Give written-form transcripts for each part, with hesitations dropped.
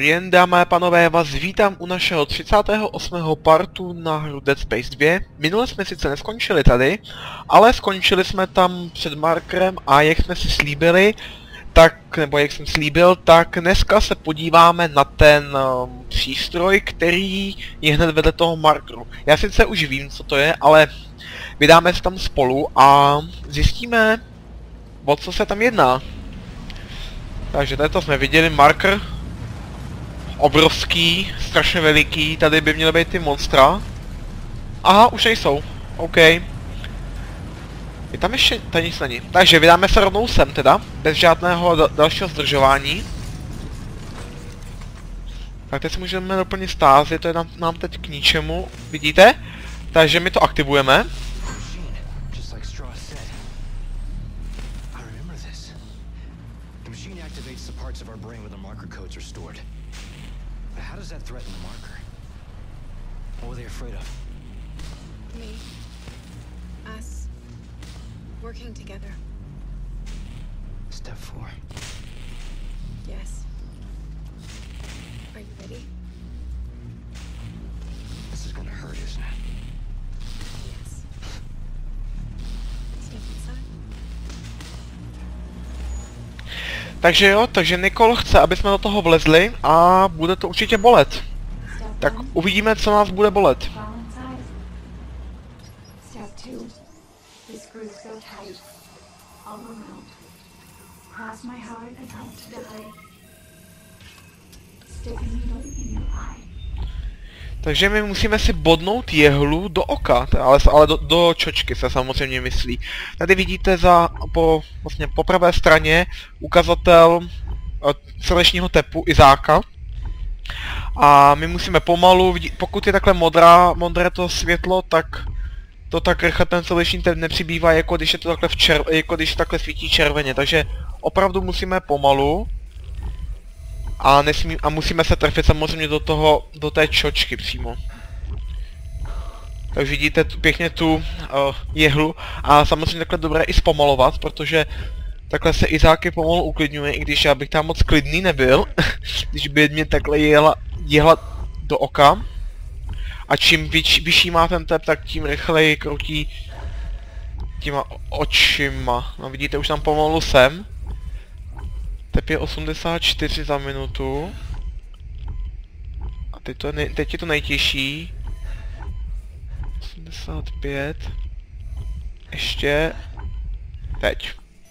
Dobrý den, dámy a pánové, já vás vítám u našeho 38. partu na hru Dead Space 2. Minule jsme sice neskončili tady, ale skončili jsme tam před markerem a jak jsme si slíbili, nebo jak jsem slíbil, tak dneska se podíváme na ten přístroj, který je hned vedle toho markeru. Já sice už vím, co to je, ale vydáme se tam spolu a zjistíme, o co se tam jedná. Takže tady to jsme viděli, marker. Obrovský, strašně veliký, tady by měly být ty monstra. Aha, už nejsou. OK. Je tam ještě, tady nic není. Takže vydáme se rovnou sem teda, bez žádného dalšího zdržování. Tak teď si můžeme doplnit stázy, to je nám teď k ničemu, vidíte? Takže my to aktivujeme. How does that threaten the marker? What were they afraid of? Me. Us. Working together. Step 4. Yes. Are you ready? This is gonna hurt, isn't it? Yes. Step inside. Takže jo, takže Nicole chce, aby jsme do toho vlezli a bude to určitě bolet. Tak uvidíme, co nás bude bolet. Takže my musíme si bodnout jehlu do oka, ale do čočky se samozřejmě myslí. Tady vidíte vlastně po pravé straně ukazatel srdečního tepu Izáka. A my musíme pomalu, pokud je takhle modré to světlo, tak to tak rychle ten srdeční tep nepřibývá, jako když je to takhle jako když takhle svítí červeně. Takže opravdu musíme pomalu. A musíme se trefit samozřejmě do té čočky přímo. Takže vidíte pěkně tu jehlu a samozřejmě takhle dobré i zpomalovat, protože takhle se Izáky pomalu uklidňuje, i když já bych tam moc klidný nebyl, když by mě takhle jehla do oka. A čím vyšší má ten tep, tak tím rychleji kroutí těma očima. No vidíte, už tam pomalu jsem. Tep je 84 za minutu. A teď je to nejtěžší. 85. Ještě. Teď.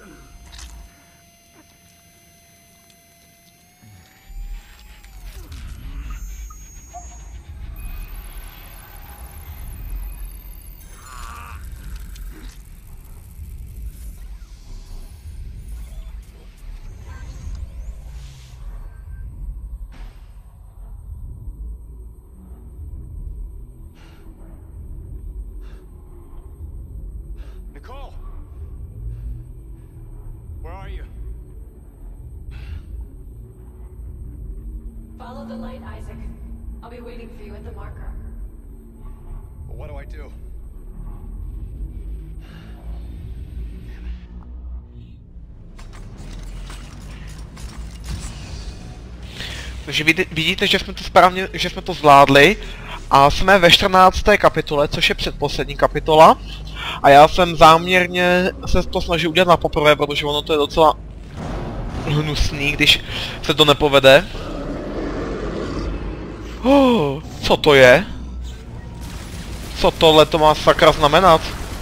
Nicole! Where are you? Follow the light, Isaac. I'll be waiting for you at the marker. Well, what do I do? Takže vidíte, že jsme to zvládli a jsme ve 14. kapitole, což je předposlední kapitola. A já jsem záměrně se to snažil udělat na poprvé, protože ono to je docela hnusný, když se to nepovede. Co to je? Co tohle to má sakra znamenat?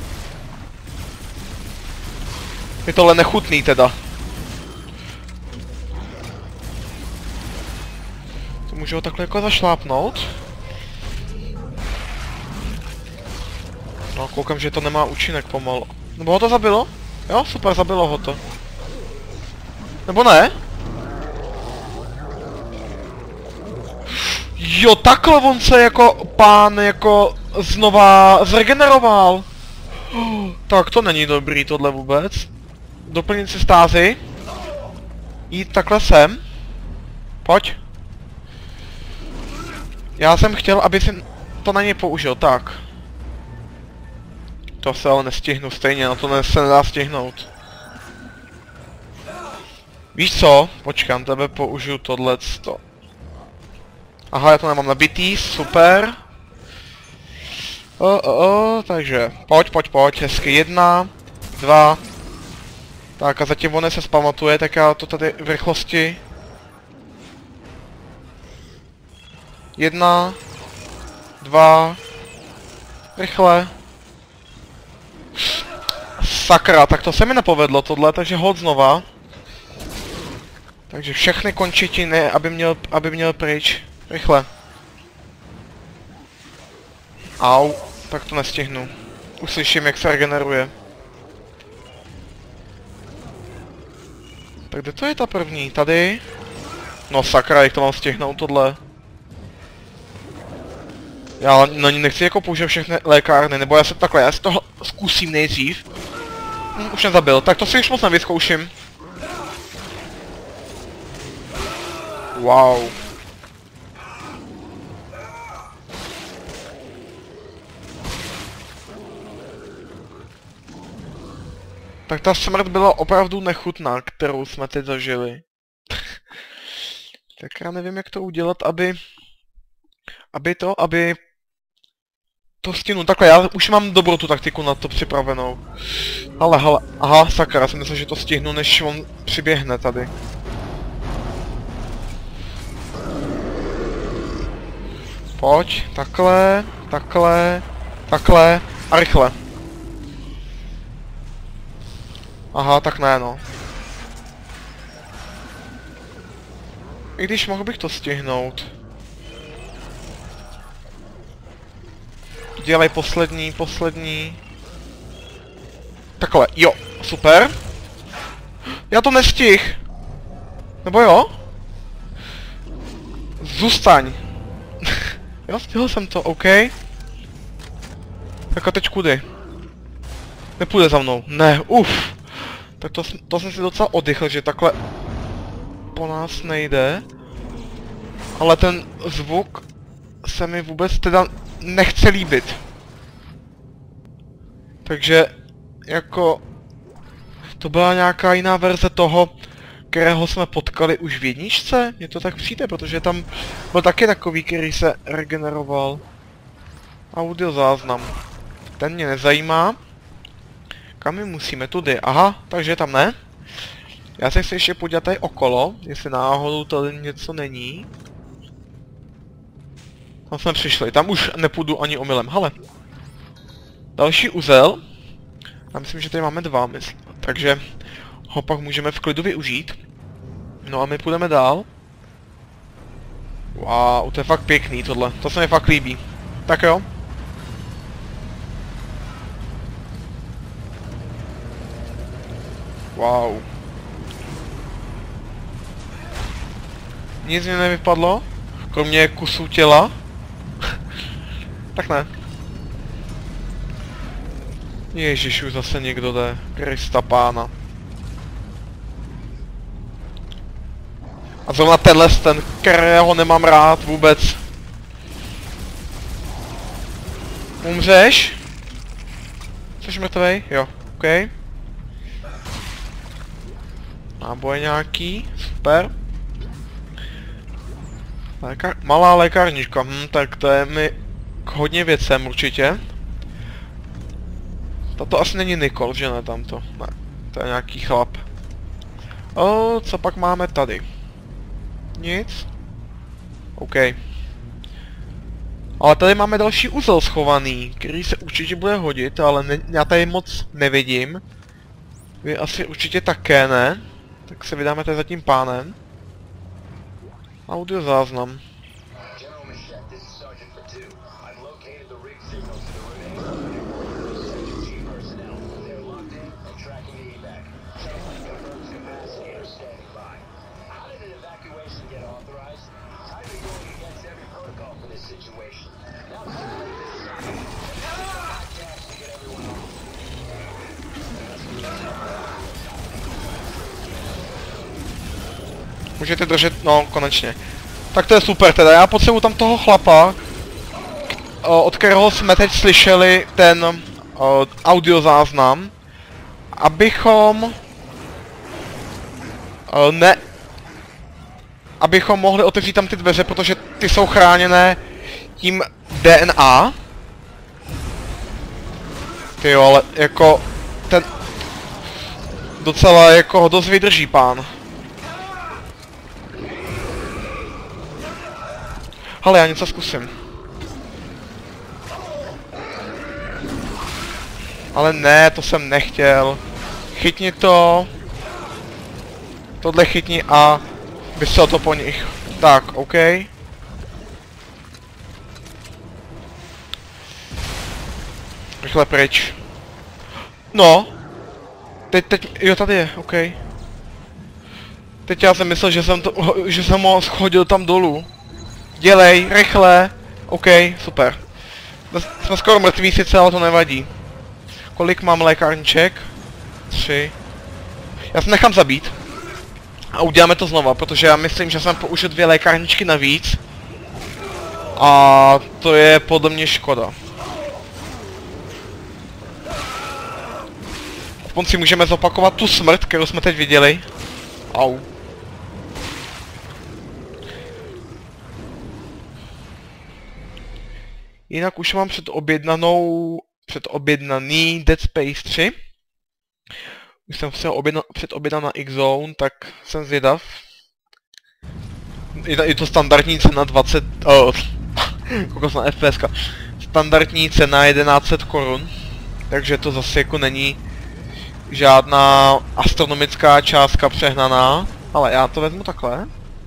Je tohle nechutný teda. To můžu ho takhle jako zašlápnout. No, koukám, že to nemá účinek pomalu. Nebo ho to zabilo? Jo, super, zabilo ho to. Nebo ne? Jo, takhle on se jako pán jako znova zregeneroval. Tak to není dobrý tohle vůbec. Doplnit si stázy. Jít takhle sem. Pojď. Já jsem chtěl, aby si to na něj použil, tak. To se ale nestihnu stejně, na to se nedá stihnout. Víš co? Počkám, tebe použiju tohleto. Aha, já to nemám nabitý, super. Takže, pojď, hezky, 1, 2. Tak a zatím on se zpamatuje, tak já to tady v rychlosti. 1, 2, rychle. Sakra, tak to se mi nepovedlo tohle, takže hod znova. Takže všechny končetiny, aby měl pryč. Rychle. Au, tak to nestihnu. Uslyším, jak se regeneruje. Tak kde to je ta první? Tady? No sakra, jak to mám stihnout tohle? Já na ní nechci jako použít všechny lékárny, nebo já si toho zkusím nejdřív. Už nezabil, tak to si už moc nevyzkouším. Wow. Tak ta smrt byla opravdu nechutná, kterou jsme teď zažili. Tak já nevím, jak to udělat, aby to stihnu. Takhle, já už mám dobrou tu taktiku na to připravenou. Hele, aha, sakra, já jsem myslel, že to stihnu, než on přiběhne tady. Pojď, takhle a rychle. Aha, tak ne, no. I když mohl bych to stihnout. Dělej poslední. Takhle, jo, super. Já to nestih. Nebo jo? Zůstaň. Jo, stihl jsem to, OK. Tak a teď kudy? Nepůjde za mnou, ne, Tak to jsem si docela oddychl, že takhle po nás nejde. Ale ten zvuk se mi vůbec teda nechce líbit. Takže jako to byla nějaká jiná verze toho, kterého jsme potkali už v jedničce? Mně to tak přijde, protože tam byl taky takový, který se regeneroval. Audio záznam. Ten mě nezajímá. Kam my musíme? Tudy. Aha, takže tam ne. Já se chci ještě podívat tady okolo, jestli náhodou tady něco není. Tam jsme přišli, tam už nepůjdu ani omylem. Hele. Další uzel. Já myslím, že tady máme 2, myslím. Takže ho pak můžeme v klidu využít. No a my půjdeme dál. Wow, to je fakt pěkný tohle. To se mi fakt líbí. Tak jo. Wow. Nic mi nevypadlo, kromě kusů těla. Tak ne. Ježiš, už zase někdo jde. Krista pána. A zrovna tenhle ten, kterého nemám rád vůbec. Umřeš? Jsi mrtvej? Jo, OK. Náboj nějaký, super. Malá lékárnička, tak to je mi k hodně věcem určitě. Tato asi není Nicole, že ne tamto, ne, to je nějaký chlap. Co pak máme tady? Nic? OK. Ale tady máme další uzel schovaný, který se určitě bude hodit, ale já tady moc nevidím. Vy asi určitě také ne. Tak se vydáme tady za tím pánem. Audio záznam. Můžete držet, no konečně. Tak to je super teda, já potřebuji tam toho chlapa, od kterého jsme teď slyšeli ten audio záznam, abychom abychom mohli otevřít tam ty dveře, protože ty jsou chráněné tím DNA. Tyjo, ale jako ten docela jako dost vydrží pán. Ale já něco zkusím. Ale ne, to jsem nechtěl. Chytni to. Tohle chytni a vysel to po nich. Tak, OK. Rychle pryč. No. Teď, jo, tady je, OK. Teď já jsem myslel, že jsem ho schodil tam dolů. Dělej, rychle. OK, super. Jsme skoro mrtví sice, ale to nevadí. Kolik mám lékárniček? 3. Já se nechám zabít. A uděláme to znova, protože já myslím, že jsem použil 2 lékárničky navíc. A to je podle mě škoda. Aspoň si můžeme zopakovat tu smrt, kterou jsme teď viděli. Au. Jinak už mám předobjednaný Dead Space 3. Už jsem se předobjednal na X-Zone, tak jsem zvědav. Je to standardní cena 20... kokos na FPSka. Standardní cena 1100 korun. Takže to zase jako není žádná astronomická částka přehnaná. Ale já to vezmu takhle.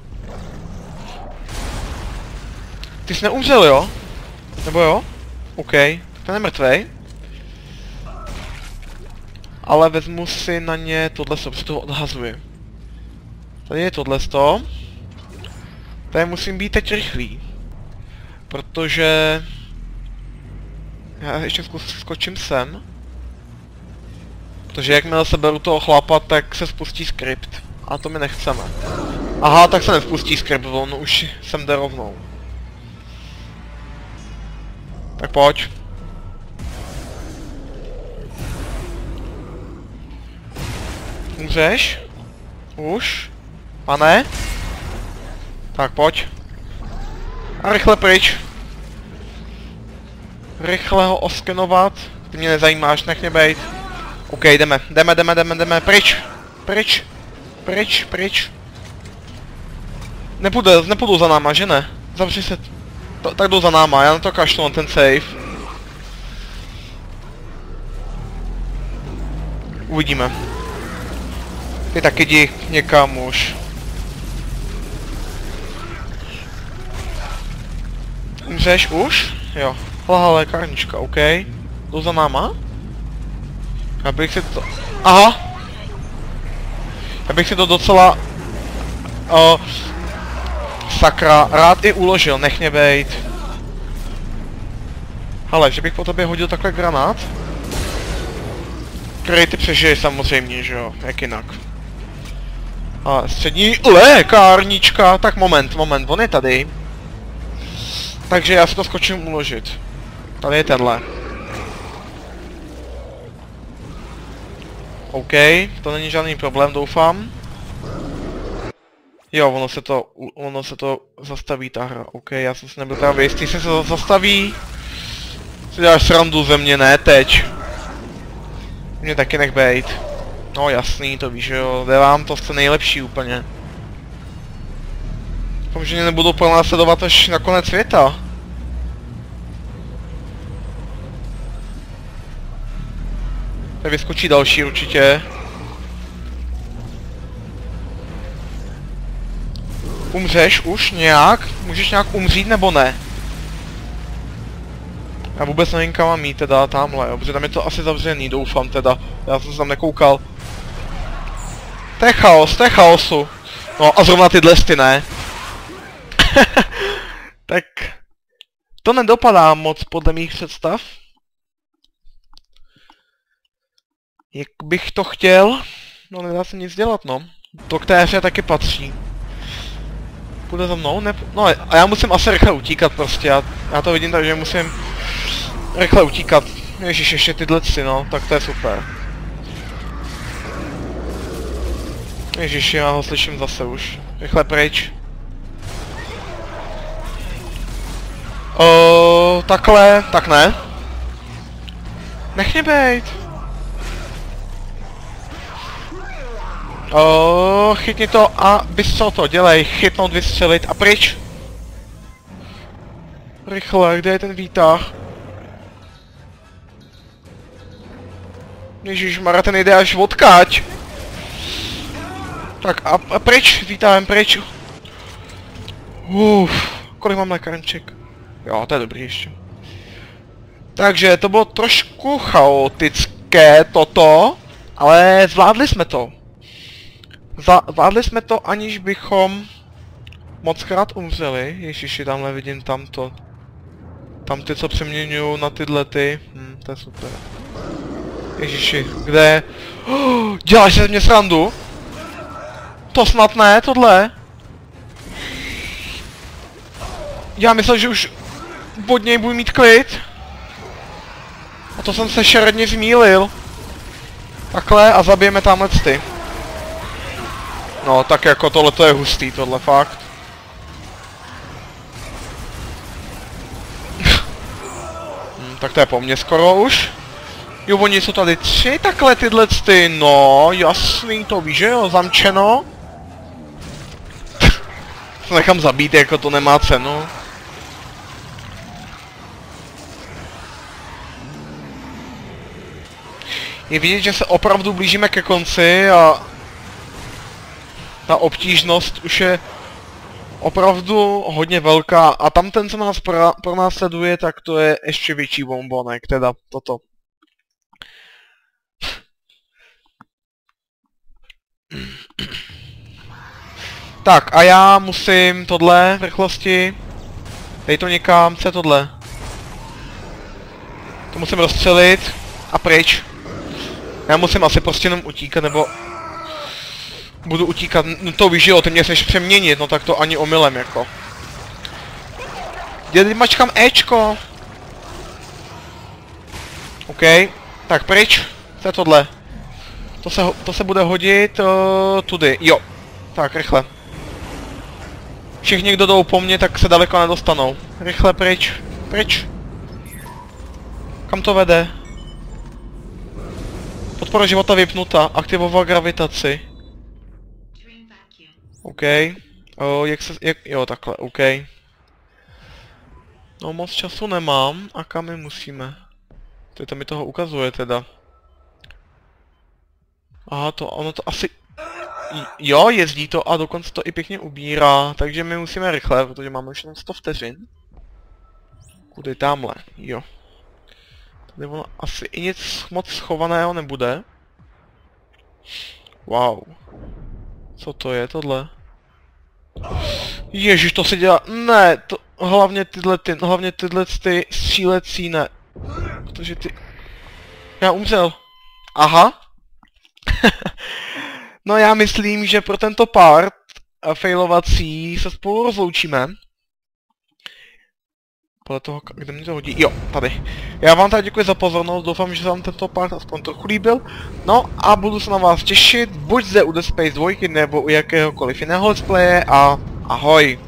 Ty jsi neumřel, jo? Nebo jo? OK, tak ten je mrtvej. Ale vezmu si na ně tohleto, protože to odhazuji. Tady je tohleto. Tady musím být teď rychlý. Protože... Já ještě skočím sem. Protože jakmile seberu toho chlapa, tak se spustí skript. A to my nechceme. Aha, tak se nespustí skript, on už sem jde rovnou. Tak pojď. Umřeš? Už? Pane? Tak pojď. A rychle pryč. Rychle ho oskenovat. Ty mě nezajímáš, nech mě bejt. OK, jdeme, pryč. Pryč. Nepůjdu za náma, že ne? Zavři se. Tak jdu za náma, já na to kašlu, na ten save. Uvidíme. Ty taky jdi někam už. Umřeš už? Jo. Hlaha lékárnička, OK. Jdu za náma? Já bych si to... Aha! Já bych si to docela... sakra, rád i uložil, nech mě bejt. Hele, že bych po tobě hodil takhle granát? Který ty přežiješ samozřejmě, že jo, jak jinak. A střední lékárnička, tak moment, on je tady. Takže já si to skočím uložit. Tady je tenhle. OK, to není žádný problém, doufám. Jo, ono se to zastaví ta hra, OK, já jsem si nebyl právě jistý, jestli se to zastaví. Si děláš srandu ze mě, ne teď. Mě taky nech bejt. No jasný, to víš, že jo, jde vám to chce nejlepší úplně. Doufám, že mě nebudou pronásledovat až na konec světa. Tady vyskočí další určitě. Umřeš už nějak? Můžeš nějak umřít nebo ne? Já vůbec nevím, kam mám jít teda tamhle, jo, protože tam je to asi zavřený, doufám teda. Já jsem se tam nekoukal. To je chaosu. No a zrovna tyhle sty, ne? Tak... To nedopadá moc podle mých představ. Jak bych to chtěl? No nedá se nic dělat, no. To k té hře taky patří. Půjde za mnou? No a já musím asi rychle utíkat prostě, já to vidím tak, že musím rychle utíkat. Ježiš, ještě tyhle si, no, tak to je super. Ježiš, já ho slyším zase už. Rychle pryč. Takhle, tak ne. Nech mě bejt. Chytni to a bys to dělej, chytnout, vystřelit a pryč. Rychle, kde je ten výtah? Ježišmarja, ten jde až odkáč. Tak a pryč, výtahem pryč. Kolik mám lékárniček? Jo, to je dobrý ještě. Takže to bylo trošku chaotické toto, ale zvládli jsme to. Zvládli jsme to, aniž bychom mockrát umřeli. Ježiši, tamhle vidím tamto. Tam ty, co přeměňují na tyhle ty. To je super. Ježiši, kde je? Děláš se z mě srandu? To snad ne, tohle. Já myslel, že už od něj budu mít klid. A to jsem se šeredně zmýlil. Takhle a zabijeme tamhle ty. No, tak jako tohle to je hustý, tohle fakt. Tak to je po mně skoro už. Jo, oni jsou tady 3 takhle tyhle ty, no, jasný, to víš, že jo, zamčeno. To nechám zabít, jako to nemá cenu. Je vidět, že se opravdu blížíme ke konci a ta obtížnost už je opravdu hodně velká a tam ten, co nás pronásleduje, tak to je ještě větší bombonek, teda toto. Tak a já musím tohle v rychlosti. Dej to někam, co je tohle? To musím rozstřelit a pryč. Já musím asi prostě jenom utíkat, nebo budu utíkat, no to víš, jo, ty mě chceš přeměnit, no tak to ani omylem jako. Dělej, mačkám Ečko. OK, tak pryč, co je tohle? To se bude hodit tudy, jo. Tak, rychle. Všichni, kdo jdou po mně, tak se daleko nedostanou. Rychle pryč, pryč. Kam to vede? Podpora života vypnuta, aktivoval gravitaci. OK. Jo, takhle, OK. No moc času nemám, a kam my musíme? To mi toho ukazuje teda. Aha, ono to asi... Jo, jezdí to a dokonce to i pěkně ubírá, takže my musíme rychle, protože máme už jenom 100 vteřin. Kudy tamhle, jo. Tady ono asi i nic moc schovaného nebude. Wow. Co to je tohle? Ježiš, to se dělá... Ne, to... Hlavně tyhle ty střílecí ne. Protože ty... Já umřel. Aha. No já myslím, že pro tento part failovací se spolu rozloučíme. Podle toho, kde mě to hodí. Jo, tady. Já vám tady děkuji za pozornost, doufám, že se vám tento part aspoň trochu líbil. No a budu se na vás těšit, buď zde u Dead Space 2, nebo u jakéhokoliv jiného let's playe a ahoj.